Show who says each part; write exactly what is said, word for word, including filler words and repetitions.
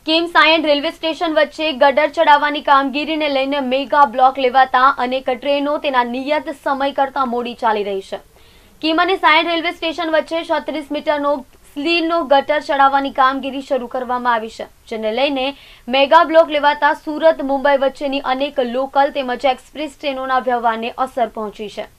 Speaker 1: Kim સાયન railway station વચ્ચે ગટર ચડાવવાની કામગીરીને લઈને મેગા બ્લોક લેવાતા અનેક ટ્રેનો તેના નિયત સમય કરતાં મોડી ચાલી રહી છે। કિમ અને સાયન રેલવે સ્ટેશન વચ્ચે છત્રીસ મીટરનો સ્લીરનો ગટર ચડાવવાની કામગીરી શરૂ કરવામાં આવી છે, જેને લઈને મેગા બ્લોક લેવાતા સુરત મુંબઈ વચ્ચેની અનેક લોકલ તેમજ એક્સપ્રેસ ટ્રેનોના વ્યવહારને અસર પહોંચી છે।